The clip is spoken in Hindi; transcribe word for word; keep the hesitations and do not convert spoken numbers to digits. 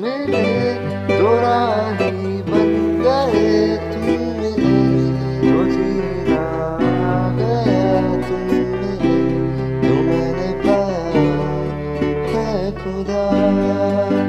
मिले तो राही बन गए, तुम मिले तो जीना आ गया, तुम मिले तो मैंने पाया है खुदा।